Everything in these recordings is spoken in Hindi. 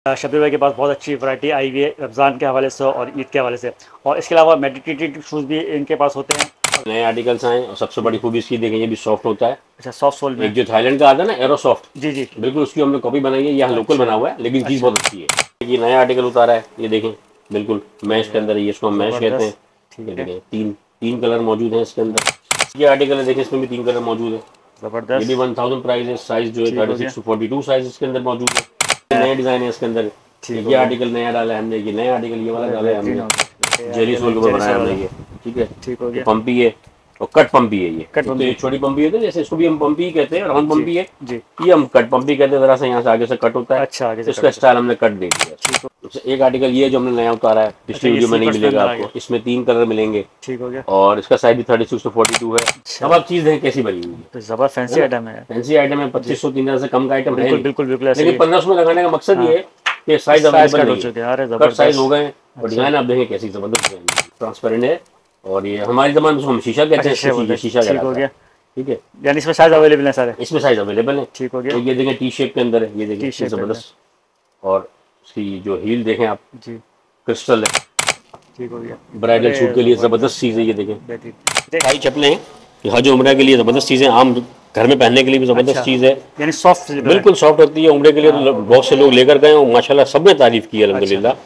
शबीर भाई के पास बहुत अच्छी वैरायटी आई हुई है रमज़ान के हवाले से और ईद के हवाले से, और इसके अलावा मेडिटेटेड शूज़ भी इनके पास होते हैं। नए आर्टिकल्स आए और सबसे बड़ी खूबी इसकी देखें, ये भी सॉफ्ट होता है। अच्छा, सॉफ्ट सोल में। एक जो थाईलैंड का आता है ना एरो सॉफ्ट, जी जी, बिल्कुल उसकी हमने कॉपी बनाई है। यहाँ लोकल बना हुआ है लेकिन चीज़ बहुत अच्छी है। ये नया आर्टिकल उतारा है, ये देखें, बिल्कुल मैश के अंदर है, ये इसको हम मैश कहते हैं। ये देखें, तीन तीन कलर मौजूद हैं इसके अंदर। ये आर्टिकल है, देखें इसमें भी तीन कलर मौजूद है। ज़बरदस्त। ये भी 1000 प्राइस है। साइज जो है 36 to 42 साइज इसके अंदर मौजूद है। नए डिजाइन है इसके अंदर। ये आर्टिकल नया डाला है हमने, ये नया आर्टिकल ये वाला डाला है हमने, जेली सोल के ऊपर बनाया हमने ये। ठीक है, ठीक हो गया। पंपी है और कट पंपी है। ये तो ये छोटी पंपी है, जैसे इसको भी हम पंपी ही कहते हैं, राउंड पंपी है जी। ये हम कट पंपी कहते हैं, जरा सा यहाँ से आगे से कट होता है। अच्छा, आगे से इसका स्टाइल हमने कट दे दिया। एक आर्टिकल ये जो हमने नया उतारा है, पिछली वीडियो में नहीं मिलेगा आपको, इसमें तीन कलर मिलेंगे। ठीक हो गया। और इसका साइज भी 36 to 42 है। अब आप चीज देखें कैसी बनी हुई है, तो जबरदस्त फैंसी आइटम है। फैंसी आइटम है, 2500 3000 से कम का आइटम है। बिल्कुल बिल्कुल, लेकिन 1500 में लगाने का मकसद ये है कि साइज अवेलेबल हो चुके हैं, कट साइज हो गए। और डिजाइन आप देखें कैसी जबरदस्त है, ट्रांसपेरेंट है। और ये हमारी जमाने में हम शीशा कहते हैं, शीशा हो गया। ठीक है, यानी इसमें साइज अवेलेबल है सारे, इसमें साइज अवेलेबल है। ठीक हो गया। ये देखें टी शेप के अंदर है, ये देखें जबरदस्त। और इसकी जो हील देखें आप जी, क्रिस्टल है। ठीक हो गया, ब्राइडल शूट के लिए जबरदस्त चीज है। ये देखें, हाई चप्पलें हैं, हज उम्र के लिए जबरदस्त चीजें, आम घर में पहनने के लिए भी जबरदस्त चीज है। यानी सॉफ्ट, बिल्कुल सॉफ्ट होती है। उम्र के लिए तो बहुत से लोग लेकर गए और माशाल्लाह सबने तारीफ की अल्हम्दुलिल्लाह।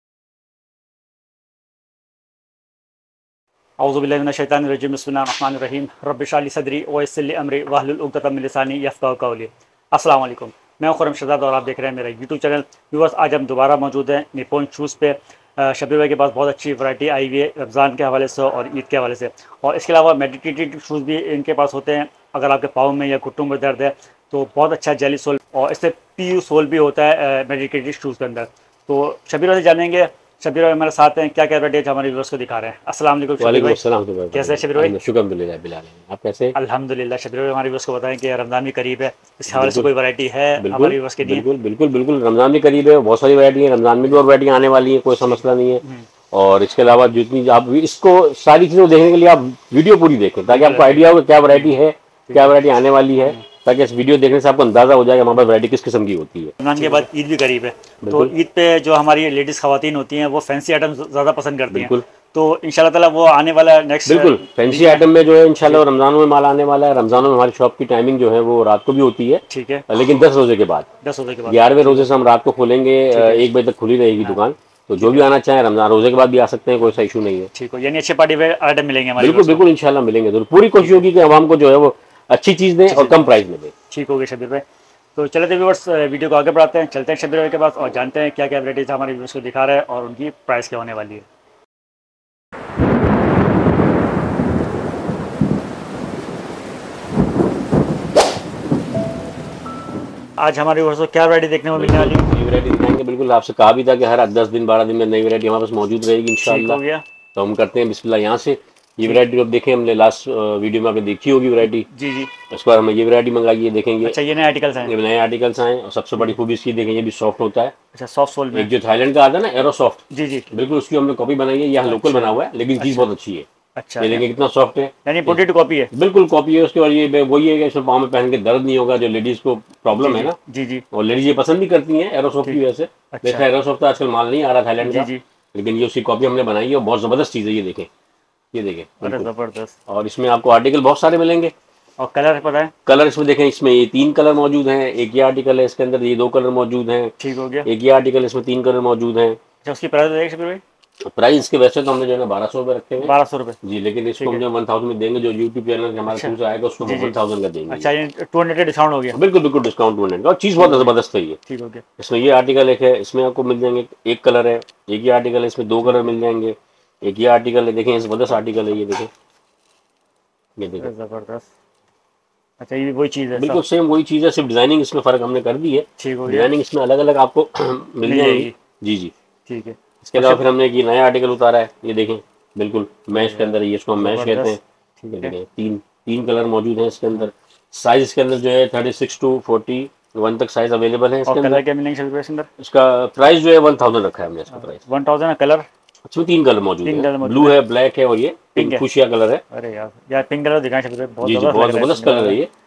औज़ुबिल्लाहि मिनश्शैतानिर्रजीम, बिस्मिल्लाहिर्रहमानिर्रहीम, रब्बि इश्रह ली सदरी व यस्सिर ली अमरी वहलुल उक़दतम मिन लिसानी यफ़क़हू क़ौली। अस्सलाम वालेकुम, मैं खुर्रम शहज़ाद और आप देख रहे हैं मेरा यूट्यूब चैनल। व्यूअर्स, आज हम दोबारा मौजूद हैं निपॉन शूज़ पे। शबीर भाई के पास बहुत अच्छी वैरायटी आई हुई है रमज़ान के हवाले से और ईद के हवाले से, और इसके अलावा मेडिटेटेड शूज़ भी इनके पास होते हैं। अगर आपके पाँव में या घुटनों में दर्द है तो बहुत अच्छा जेली सोल, और इससे PU सोल भी होता है मेडिटेटेड शूज़ के अंदर। तो शबीर भाई जानेंगे, शबीर भाई हमारे साथ हैं, क्या क्या वैरायटी हमारे व्यूअर्स को दिखा रहे हैं। अस्सलाम वालेकुम शबीर भाई, कैसे हैं शबीर भाई? शुक्र बिल्कुल, आप कैसे? अल्हम्दुलिल्लाह। शबीर भाई हमारे व्यूअर्स को बताएं कि रमज़ान भी करीब है, इस हवाले से कोई वैरायटी है हमारे व्यूअर्स के लिए? बिल्कुल बिल्कुल बिल्कुल, रमज़ान भी करीब है, बहुत सारी वैरायटी है। रमज़ान में भी और वैरायटी आने वाली है, कोई सा मसला नहीं है। और इसके अलावा जितनी आप इसको सारी चीज़ें देखने के लिए आप वीडियो पूरी देखें, ताकि आपको आइडिया हो क्या वैरायटी है, क्या वैरायटी आने वाली है, ताकि इस वीडियो देखने से आपको अंदाजा हो जाएगा हमारे पास वैरायटी किस किस्म की होती है। रमज़ान के बाद ईद भी करीब है, तो ईद पे जो हमारी लेडीज़ ख़वातीन होती हैं वो फैंसी आइटम ज़्यादा पसंद करती हैं, तो इंशाल्लाह ताला वो आने वाला नेक्स्ट। बिल्कुल, फैंसी आइटम में जो है इंशाल्लाह रमज़ान में माल आने वाला है। रमज़ान में हमारी शॉप की टाइमिंग जो है वो रात को भी होती है, ठीक है, लेकिन 10 रोजे के बाद, 10 रोजे के बाद 11वें रोजे से हम रात को खोलेंगे, 1 बजे तक खुली रहेगी दुकान। तो जो भी आना चाहे रमज़ान रोजे के बाद भी आ सकते हैं, कोई सा इशू नहीं है। ठीक है, यानी अच्छे पार्टी वेयर आइटम मिलेंगे हमारे? बिल्कुल बिल्कुल, इंशाल्लाह मिलेंगे। तो पूरी कोशिश होगी कि आवाम को जो है वो अच्छी चीज़ दें और कम प्राइस में दें। ठीक हो गया शबीर भाई, तो चलते व्यूअर्स वीडियो को आगे बढ़ाते हैं, चलते हैं शबीर भाई के पास और जानते हैं क्या क्या वैराइटीज हमारे व्यूअर्स को दिखा रहे हैं और उनकी प्राइस क्या होने वाली है। आज हमारे व्यूअर्स को क्या वैरायटी देखने को मिलने वाली है? नई वैरायटी दिखाएंगे, बिल्कुल आपसे कहा भी था कि हर 10 दिन 12 दिन में नई वैरायटी हमारे पास मौजूद रहेगी इंशाल्लाह। तो हम करते हैं बिस्मिल्लाह यहाँ से। ये वैरायटी अब देखें, हमने लास्ट वीडियो में आपने देखी होगी वैरायटी जी जी। उसके बाद हमें ये वैरायटी मंगाई है, देखेंगे। अच्छा, ये नए आर्टिकल्स हैं? ये नए आर्टिकल्स आए और सबसे बड़ी खूबी इसकी देखें, ये भी सॉफ्ट होता है। अच्छा, सॉफ्ट सोल में। एक जो थाईलैंड का आता है ना एरो सॉफ्ट, जी जी, बिल्कुल उसकी हमने कॉपी बनाई है। यहाँ लोकल बना हुआ है लेकिन चीज़ बहुत अच्छी है। अच्छा, ये देखिए कितना सॉफ्ट है, यानी इंपोर्टेड कॉपी है, बिल्कुल कॉपी है उसके। और ये वही है कि इसमें पाँव में पहन के दर्द नहीं होगा, जो लेडीज को प्रॉब्लम है ना जी जी, और लेडीज ये पसंद भी करती हैं एरो सॉफ्ट की वजह से। देखा एरो सॉफ्ट आजकल माल नहीं आ रहा थाईलैंड का, लेकिन ये उसकी कॉपी हमने बनाई है और बहुत जबरदस्त चीज़ है। ये देखें, ये देखें, जबरदस्त। और इसमें आपको आर्टिकल बहुत सारे मिलेंगे और कलर पता है, कलर इसमें देखें, इसमें ये 3 कलर मौजूद हैं। एक ये आर्टिकल है, इसके अंदर ये 2 कलर मौजूद हैं। ठीक हो गया। एक ये आर्टिकल, इसमें 3 कलर मौजूद हैं। अच्छा, उसकी प्राइस बताइए शबीर भाई। प्राइस इसके वैसे तो हमने जो है ना 1200 रुपये रखे हैं। 1200 रुपये जी, लेकिन इसको हम जो 1000 में देंगे, जो यूट्यूब चैनल हमारे थ्रू से आएगा उसको 1000 का देंगे। अच्छा, 200 का डिस्काउंट हो गया? बिल्कुल बिल्कुल, डिस्काउंट 200 का, और चीज़ बहुत जबरदस्त है ये। ठीक हो गया। इसमें ये आर्टिकल एक है, इसमें आपको मिल जाएंगे, एक कलर है। एक ये आर्टिकल है, इसमें 2 कलर मिल जाएंगे। एक ये आर्टिकल है, देखें जबरदस्त आर्टिकल है, ये देखें, ये देखें जबरदस्त। अच्छा, ये वही चीज़ है, बिल्कुल सेम वही चीज़ है, सिर्फ डिजाइनिंग इसमें फ़र्क हमने कर दी है। ठीक हो गया, डिजाइनिंग इसमें अलग अलग आपको मिल जाएगी। जी जी, ठीक है। इसके अलावा फिर हमने ये नया आर्टिकल उतारा है, ये देखें, बिल्कुल मैश के अंदर है, ये इसको हम मैश कहते हैं। ठीक है, देखें, तीन कलर मौजूद हैं इसके अंदर। साइज इसके अंदर जो है 36 to 41 तक साइज अवेलेबल है इसके अंदर। क्या मिलेंगे इसके अंदर? इसका प्राइस जो है 1000 रखा है हमने इसका प्राइस। 1000 कलर? अच्छा, 3 कलर मौजूद है, ब्लू है, ब्लैक है और ये पिंक फुशिया कलर है। अरे यार पिंक कलर दिखाएं, बहुत जबरदस्त कलर है ये।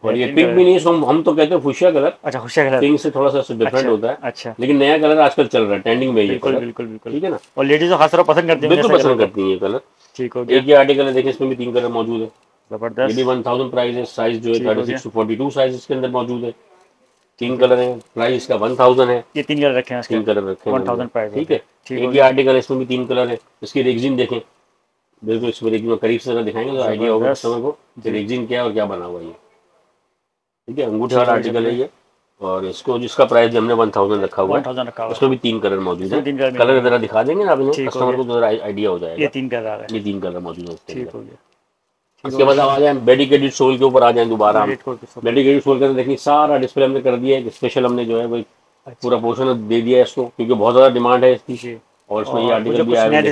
और ये पिंक भी नहीं, इसको हम तो कहते हैं फुशिया कलर। अच्छा, फुशिया कलर, पिंक से थोड़ा सा डिफरेंट होता है। अच्छा, लेकिन नया कलर आजकल चल रहा है, ट्रेंडिंग में ये बिल्कुल कलर। बिल्कुल बिल्कुल, ठीक है ना। और लेडीज तो खासतौर पर पसंद करती हैं, बिल्कुल पसंद करती है ये कलर। ठीक हो गया। एक ये आर्टिकल है, देखिए इसमें भी 3 कलर मौजूद है। जबरदस्त। ये भी 1000 प्राइस है। साइज जो है 36 to 42 साइज इसके अंदर मौजूद है। 3 कलर है। प्राइस इसका 1000 है। ये 3 कलर रखे हैं, 3 कलर रखे हैं 1000 प्राइस। ठीक है। एक ये आर्टिकल है, इसमें भी 3 कलर है। इसकी रेक्सिन देखें, बिल्कुल इसमें रेक्सिन करीब से अगर दिखाएंगे तो आइडिया होगा कस्टमर को कि रेक्सिन क्या है और क्या बना हुआ है ये। ठीक है, अंगूठे वाला आर्टिकल है ये। और इसको जिसका प्राइस हमने 1000 रखा हुआ है, उसमें भी 3 कलर मौजूद है। कलर जरा दिखा देंगे ना आप, कस्टमर को जरा आइडिया हो जाएगा। ये 3 कलर है, ये 3 कलर मौजूद है। ठीक हो गया। इसके बाद आ जाए डेडिकेटेड सोल के ऊपर आ जाए दोबारा। डेडिकेटेड सोल के अंदर देखिए सारा डिस्प्ले हमने कर दिया है। स्पेशल हमने जो है वो पूरा पोर्शन दे दिया है इसको, क्योंकि बहुत ज्यादा डिमांड है इसकी। और इसमें ये आर्टिकल भी आया है, नया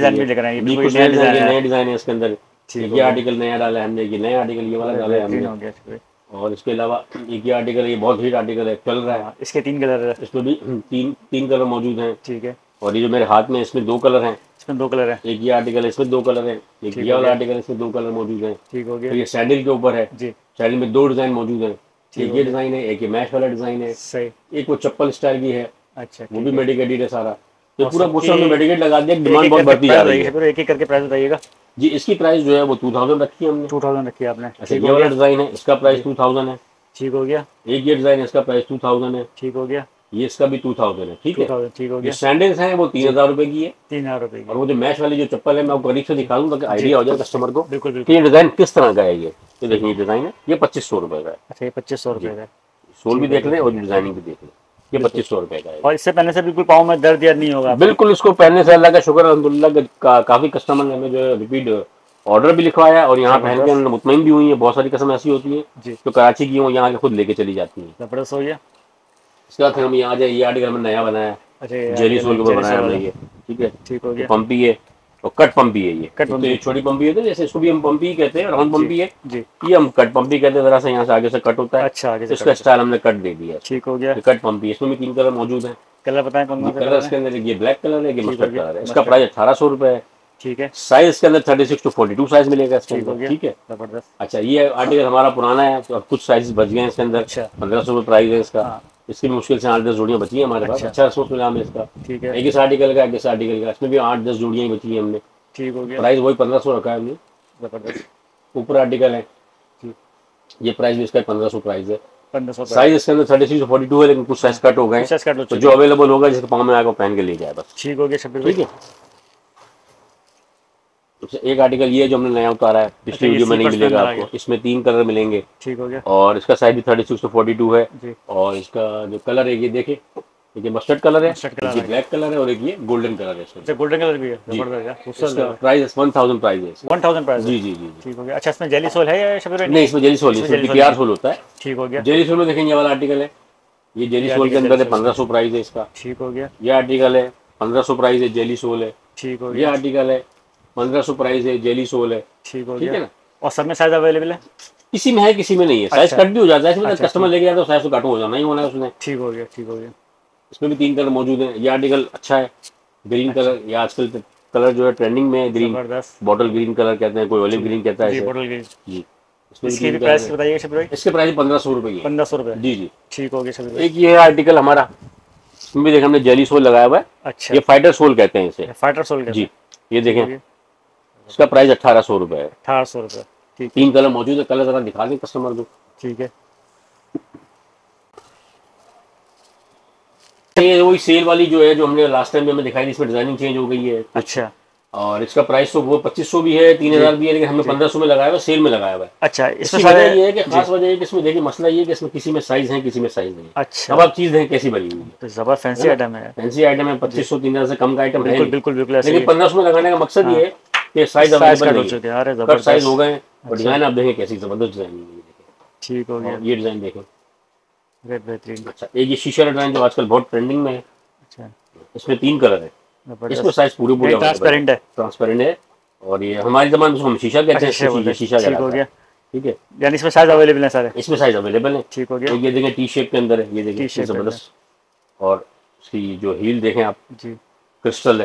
डिजाइन है इसके अंदर। ये आर्टिकल नया डाला है हमने, ये नया आर्टिकल ये वाला डाला है हमने। और इसके अलावा एक ये आर्टिकल, ये बहुत हिट आर्टिकल है, चल रहा है। इसके 3 कलर है, इसमें भी तीन कलर मौजूद हैं। ठीक है। और ये जो मेरे हाथ में इसमें 2 कलर हैं। इसमें 2 कलर है। एक ये आर्टिकल है, इसमें 2 कलर है। एक ये वाला आर्टिकल, इसमें 2 कलर मौजूद हैं। ठीक हो गया। तो ये सैंडल के ऊपर है जी। सैंडल में 2 डिजाइन मौजूद हैं। एक ये डिजाइन है, एक ये मैश वाला डिजाइन है। सही। एक वो चप्पल स्टाइल की है। अच्छा, वो भी मेडिकेटेड है सारा। तो पूरा पोर्शन में मेडिकेट लगा दिया, डिमांड बहुत बढ़ती जा रही है। एक एक करके प्राइस बताइएगा जी। इसकी प्राइस जो है वो 2000 रखी है हमने। 2000 रखी है आपने। अच्छा, ये वाला डिजाइन है, इसका प्राइस 2000 है। ठीक हो गया। एक ये डिजाइन है, इसका प्राइस 2000 है। ठीक हो गया। ये इसका भी 2000 है। ठीक है, ठीक हो गया। जो सैंडल्स हैं वो 3000 रुपए की है। 3000 रुपए की। और वो जो मैश वाली जो चप्पल है, मैं आपको करीब से दिखा दूं ताकि आइडिया हो जाए कस्टमर को। बिल्कुल बिल्कुल। ये डिजाइन किस तरह का है। ये देखिए, ये डिजाइन है, ये 2500 रुपए का है। अच्छा, ये 2500 रुपए का है। सोल भी देख लें और डिजाइनिंग भी देख लें, ये 2500 रुपए का है। और इससे पहनने से बिल्कुल पाँव में दर्द या नहीं होगा? बिल्कुल, इसको पहनने से अल्लाह का शुक्र अल्हम्दुलिल्लाह काफी कस्टमर ने हमें जो है रिपीट ऑर्डर भी लिखवाया और यहाँ पहन के मुतमईन भी हुई है। बहुत सारी कस्टमर ऐसी होती है जो कराची की हो, यहाँ के खुद लेके चली जाती है। जबरदस्त हो गया। इसके बाद फिर हम यहाँ आ जाए, ये आर्टिकल हमने नया बनाया है, जेली सोल के ऊपर बनाया हमने ये। ठीक है, ठीक हो गया। पंपी है और कट पंपी है। ये तो ये छोटी पंपी है, तो जैसे इसको भी हम पंपी कहते हैं, राउंड पंपी है जी। ये हम कट पंपी कहते हैं, जरा सा यहाँ से आगे से कट होता है। अच्छा, आगे से इसका स्टाइल हमने कट दे दिया। ठीक हो गया। कट पंपी, इसमें भी 3 कलर मौजूद है। कलर बताएं कौन सा कलर? इसके अंदर ये ब्लैक कलर है, ये मस्टर्ड कलर है। इसका प्राइस 1800 रुपए है। ठीक है। साइज के अंदर 36 to 42 साइज मिलेगा इसके अंदर। ठीक है, जबरदस्त। अच्छा, ये आर्टिकल हमारा पुराना है, तो अब कुछ साइज बच गए हैं इसके अंदर। 1500 रुपए प्राइस है इसका। इसकी मुश्किल से 8-10 जोड़ियां बची हैं हमारे पास। अच्छा रिस्पॉन्स मिला हमें इसका। ठीक है, एक इस आर्टिकल का, एक इस आर्टिकल का, इसमें भी 8-10 जोड़ियां ही बची हैं हमने। ठीक हो गया। प्राइस वही 1500 रखा है हमने। जबरदस्त। ऊपर आर्टिकल है, ये प्राइस भी इसका 1500 प्राइस है। 1500। साइज इसके अंदर 36 to 42 है, लेकिन कुछ साइज कट हो गए, तो जो अवेलेबल होगा जिसके पाँव में आएगा पहन के ले जाए बस। ठीक हो गया शब्बीर भाई। ठीक है, एक आर्टिकल ये जो हमने नया उतारा है, पिछली वीडियो में नहीं मिलेगा आपको। इसमें 3 कलर मिलेंगे। ठीक हो गया। और इसका साइज भी 36 to 42 है जी। और इसका जो कलर है, ये देखे, ये मस्टर्ड कलर है, ये ब्लैक कलर है और एक ये गोल्डन कलर है। अच्छा, गोल्डन कलर भी है। इसका प्राइस 1000 प्राइस है। 1000 प्राइस। जी जी जी। ठीक हो गया। अच्छा, इसमें जेली सोल है या शब्बीर भाई? नहीं, इसमें जेली सोल नहीं, पीपीआर सोल होता है। ठीक हो गया। जेली सोल में देखेंगे, ये वाला आर्टिकल है, ये जेली सोल के अंदर है, 1500 प्राइस है इसका। ठीक हो गया। ये आर्टिकल है, 1500 प्राइस है, जेली सोल है। ठीक हो गया। ये आर्टिकल है, 1500 प्राइस है, जेली सोल है। ठीक हो गया। ठीक है ना। और सब में साइज अवेलेबल है? किसी में है, किसी में नहीं है। साइज कट भी हो जाता है इसमें, कस्टमर लेके जाता है तो साइज तो कट हो जाना ही होना है उसने। ठीक हो गया। ठीक हो गया। इसमें भी 3 कलर मौजूद हैं। ये आर्टिकल अच्छा है, ग्रीन कलर। ये आजकल कलर जो है ट्रेंडिंग में है, ग्रीन, बॉटल ग्रीन कलर कहते हैं, कोई ऑलिव ग्रीन कहता है बॉटल ग्रीन जी। इसकी प्राइस बताइए शब्बीर भाई। इसके प्राइस 1500 रुपए की। 1500 रुपए। जी जी। ठीक हो गया शब्बीर भाई। एक ये आर्टिकल हमारा, इसमें भी देखें हमने जेली सोल लगाया हुआ है। अच्छा, ये फाइटर सोल कहते हैं इसे। फाइटर सोल जी। ये देखें, इसका प्राइस 1800 रुपए है। 1800 रुपए। ठीक। 3 कलर मौजूद है। कलर जरा दिखा दें कस्टमर को। ठीक है, ये वही सेल वाली जो है, जो हमने लास्ट टाइम में दिखाई थी, इसमें डिजाइनिंग चेंज हो गई है। अच्छा, और इसका प्राइस तो वो 2500 भी है, 3000 भी है, लेकिन हमने 1500 में लगाया हुआ, सेल में लगाया हुआ है। अच्छा, इसमें वजह ये है कि खास वजह है कि इसमें देखिए मसला ये है कि इसमें किसी में साइज है, किसी में साइज नहीं। अच्छा, अब आप चीज देखें कैसी बनी हुई है, तो जबरदस्त फैंसी आइटम है। फैंसी आइटम है, 2500-3000 से कम का आइटम है। बिल्कुल बिल्कुल। लेकिन 1500 में लगाने का मकसद ये है कि साइज अवेलेबल हो चुके हैं, कट साइज हो गए और डिजाइन आप देखें कैसी जबरदस्त डिजाइन है। ठीक हो गया। ये डिजाइन देखें, बेहतरीन। अच्छा, एक ये शीशा डिजाइन जो आजकल बहुत ट्रेंडिंग में है। अच्छा, इसमें 3 कलर है। इसमें साइज पूरे ट्रांसपेरेंट है। ट्रांसपेरेंट है, और ये हमारी जमाने में हम शीशा कहते हैं, शीशा कहता है। ठीक है, यानी इसमें साइज अवेलेबल है सारे। इसमें साइज अवेलेबल है। ठीक हो गया। ये देखें टी शेप के अंदर है, ये देखें जबरदस्त। और इसकी जो हील देखें आप जी, क्रिस्टल है।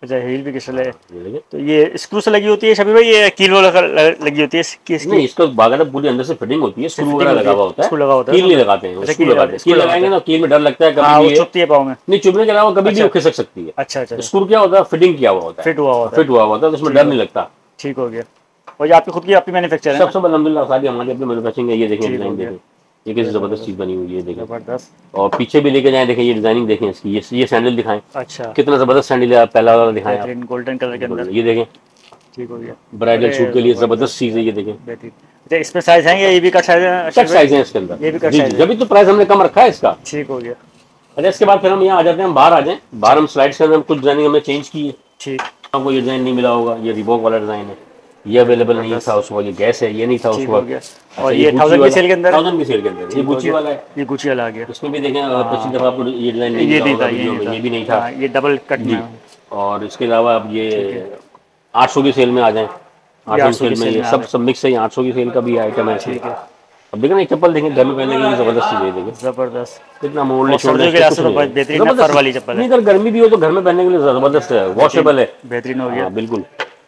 अच्छा, हील भी क्रिस्टल है। तो ये स्क्रू से लगी होती है शबीर भाई, ये कील लगी होती है नहीं, इसको बाकायदा पूरी अंदर से फिटिंग होती है, स्क्रू वगैरह लगा हुआ होता है, कील नहीं लगाते हैं, स्क्रू लगाते हैं। कील लगाएंगे ना, कील में डर लगता है कभी भी चुभती है पाँव में। नहीं, चुभने के अलावा कभी भी खिसक सकती है। अच्छा अच्छा, स्क्रू क्या होता है, फिटिंग किया हुआ होता है, फिट हुआ होता है, तो उसमें डर नहीं लगता। ठीक हो गया। और ये आपकी खुद की आपकी मैन्युफैक्चर है? सब सब अल्हम्दुलिल्लाह सारी हमारी अपनी मैन्युफैक्चरिंग है। ये देखें डिजाइन देखें, ये कैसी जबरदस्त चीज बनी हुई है, देखें जबरदस्त। और पीछे भी लेके जाएं, देखें ये डिजाइनिंग देखें इसकी, ये सैंडल दिखाएं। अच्छा, कितना जबरदस्त सैंडल है, पहला वाला दिखाएं, गोल्डन कलर के अंदर, ये देखें। ठीक हो गया, ब्राइडल शूट के लिए जबरदस्त चीज है, ये देखें। अच्छा, इसमें साइज है, ये भी कट साइज है? कट साइज है इसके अंदर, ये भी कट साइज है। जब तो प्राइस हमने कम रखा है इसका। ठीक हो गया। अच्छा, इसके बाद फिर हम यहाँ आ जाते हैं, हम बाहर आ जाएं। बाहर हम स्लाइड्स के अंदर कुछ डिजाइनिंग हमने चेंज की है। ठीक, आपको ये डिजाइन नहीं मिला होगा, ये रिबॉक वाला डिजाइन है, ये अवेलेबल नहीं था उस वक्त, ये गैस है, ये नहीं था उस वक्त। और ये 1000 की सेल के अंदर, 1000 की सेल के अंदर ये गुची वाला है, ये गुची वाला आ गया। इसमें भी देखें पिछली दफा आपको ये डिजाइन नहीं था, ये भी नहीं था, ये डबल कट में। और इसके अलावा अब ये 800 की सेल में आ जाए, 800 सेल में ये सब मिक्स है, 800 की सेल का भी आइटम है। ठीक है, अब देखें ना, चप्पल देखें, घर में पहनने के लिए जबरदस्त चीज है, देखें जबरदस्त, कितना मोड़ने छोड़ने बेहतरीन फर वाली चप्पल है। अगर गर्मी भी हो तो घर में पहनने के लिए जबरदस्त है, वॉशेबल है, बेहतरीन हो गया बिल्कुल।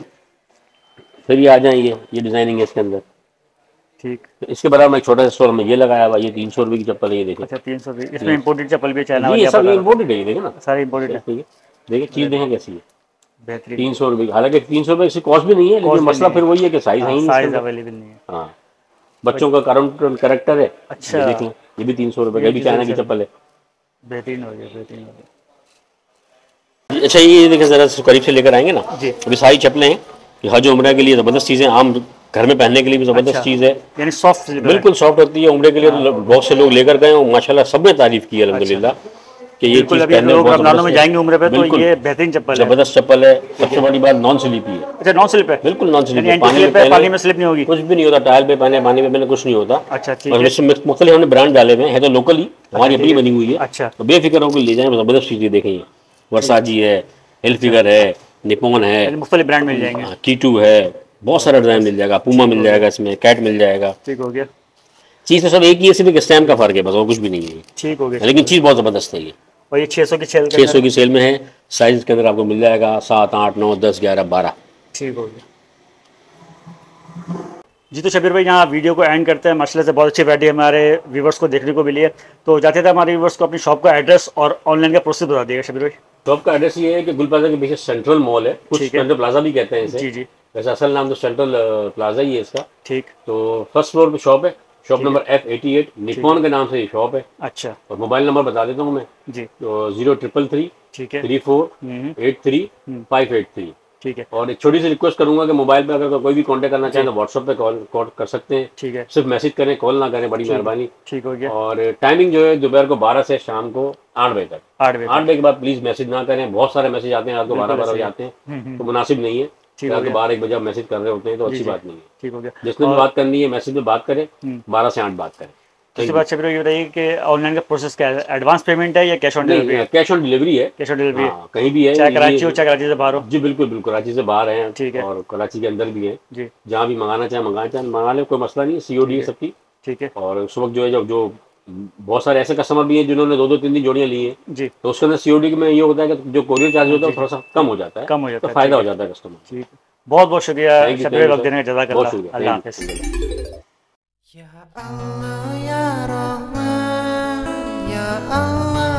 फिर ये आ जाएंगे, ये डिजाइनिंग है इसके अंदर। ठीक, इसके बराबर में एक छोटा सा स्टोर में ये लगाया हुआ, ये 300 रुपए की चप्पल है, ये देखें। अच्छा, 300 रुपए, इसमें इंपोर्टेड चप्पल भी है, चाइना वाली, ये सब इंपोर्टेड है, ये देखें ना, सारे इंपोर्टेड है। ठीक है, देखिए चीज देखें कैसी है, बेहतरीन। 300 रुपए, हालांकि 300 रुपए इसकी कॉस्ट भी नहीं है, लेकिन मसला फिर वही है कि साइज है ही नहीं, साइज अवेलेबल नहीं है। हाँ, बच्चों का कैरेक्टर है। अच्छा, देखें ये भी 300 रुपए का, भी चाइना की चप्पल है, बेहतरीन हो गया, बेहतरीन हो गया। अच्छा, ये देखें जरा करीब से लेकर आएंगे ना जी, अभी सारी चप्पलें हैं, हज उम्रा के लिए जबरदस्त चीजें, आम घर में पहनने के लिए भी जबरदस्त चीज है, यानी सॉफ्ट, बिल्कुल सॉफ्ट होती है। उम्रे के लिए बहुत से लोग लेकर गए और माशाल्लाह सबने तारीफ की अल्हम्दुलिल्लाह कि ये चीज पहनने में रमजानों में जाएंगे उम्रे पे तो ये बेहतरीन चप्पल है, जबरदस्त चप्पल है। सबसे बड़ी बात नॉन स्लिप है। अच्छा, नॉन स्लिप है, बिल्कुल नॉन स्लिप है, पानी में स्लिप नहीं होगी, कुछ भी नहीं होता, टायल पे पानी में पहले कुछ नहीं होता। अच्छा, ठीक है, इसमें मुख्तलिफ हमने ब्रांड डाले हुए हैं, तो लोकल ही हमारी अपनी बनी हुई है। अच्छा, तो बेफिक्र होकर ले जाएं, जबरदस्त चीजें देखें, वर्साची है, हिलफिगर है, निपॉन है, मुख्तलिफ ब्रांड मिल जाएंगे, कीटू है, बहुत सारा डिजाइन मिल जाएगा, पूमा मिल जाएगा, इसमें कैट मिल जाएगा। ठीक हो गया, चीज तो सब एक ही है, सिर्फ स्टैम्प का फर्क है बस, और कुछ भी नहीं है। ठीक हो गया, लेकिन चीज बहुत जबरदस्त है ये। और ये 600 की सेल में है, साइज के अंदर आपको मिल जाएगा 7, 8, 9, 10, 11, 12। ठीक हो गया जी। तो शबीर भाई यहाँ वीडियो को एंड करते हैं, माशाल्लाह से बहुत अच्छी वैरायटी हमारे व्यूवर्स को देखने को मिली है। तो जाते थे हमारे व्यूवर्स को अपनी शॉप का एड्रेस और ऑनलाइन का प्रोसेस बता दिएगा शबीर भाई। शॉप का एड्रेस ये है कि गुल प्लाजा के पीछे सेंट्रल मॉल है, कुछ सेंट्रल प्लाजा भी कहते हैं इसे। जी जी, वैसे असल नाम तो सेंट्रल प्लाजा ही है इसका। ठीक, तो फर्स्ट फ्लोर पे शॉप है, शॉप नंबर F88, निपॉन के नाम से ये शॉप है। अच्छा, और मोबाइल नंबर बता देता हूँ मैं जी, तो 0333 3483 583। ठीक है, और एक छोटी सी रिक्वेस्ट करूंगा कि मोबाइल पे अगर कोई भी कांटेक्ट करना चाहे तो व्हाट्सएप पे कॉल कर सकते हैं। ठीक है, सिर्फ मैसेज करें, कॉल ना करें, बड़ी मेहरबानी। ठीक हो गया। और टाइमिंग जो है दोपहर को 12 से शाम को 8 बजे तक। 8 बजे के बाद प्लीज मैसेज ना करें, बहुत सारे मैसेज आते हैं, रात को 12 बजे आते हैं, तो मुनासिब नहीं है। रात को 12-1 बजे आप मैसेज कर रहे होते हैं तो अच्छी बात नहीं है। ठीक हो गया, जिसने भी बात करनी है मैसेज में बात करें, 12 से 8 बात करें। इसके बाद शबीर ये बताइए कि ऑनलाइन का प्रोसेस क्या है, एडवांस पेमेंट है या कैश ऑन डिलीवरी है? कैश ऑन डिलीवरी है, कैश ऑन डिलीवरी कहीं भी है, चाहे कराची हो चाहे कराची से बाहर हो। जी बिल्कुल बिल्कुल, कराची से बाहर है। ठीक है, और कराची के अंदर भी है जी, जहाँ भी मंगाना चाहे मंगा ले, कोई मसला नहीं है, COD है सबकी। ठीक है, और उस वक्त जो है जो बहुत सारे ऐसे कस्टमर भी हैं जिन्होंने 2-2, 3 जोड़ियाँ ली है जी, तो उसके अंदर COD में ये होता है कि जो कोरियर चार्ज होता है थोड़ा सा कम हो जाता है, तो फायदा हो जाता है कस्टमर। ठीक, बहुत बहुत शुक्रिया शबीर, वक्त देने का जज़ाकल्लाह, अल्लाह हाफ़िज़। Ya Allah ya Rahman ya Allah